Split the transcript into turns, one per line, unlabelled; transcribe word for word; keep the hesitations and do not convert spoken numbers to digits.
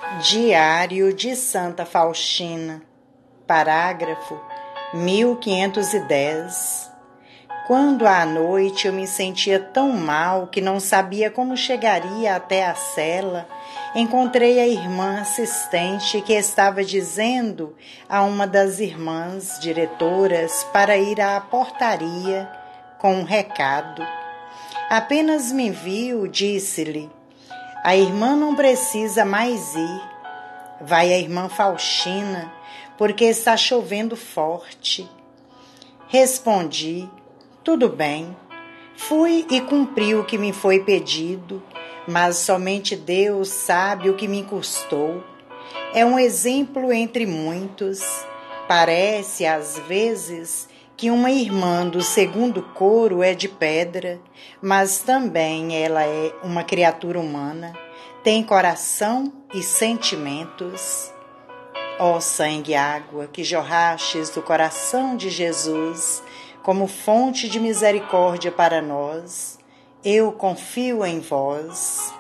Diário de Santa Faustina, parágrafo mil quinhentos e dez. Quando à noite eu me sentia tão mal que não sabia como chegaria até a cela, encontrei a irmã assistente que estava dizendo a uma das irmãs diretoras para ir à portaria com um recado. Apenas me viu, disse-lhe: a irmã não precisa mais ir. Vai a irmã Faustina, porque está chovendo forte. Respondi: tudo bem. Fui e cumpri o que me foi pedido, mas somente Deus sabe o que me custou. É um exemplo entre muitos. Parece, às vezes, que uma irmã do segundo coro é de pedra, mas também ela é uma criatura humana, tem coração e sentimentos. Ó sangue e água que jorrastes do coração de Jesus como fonte de misericórdia para nós, eu confio em vós.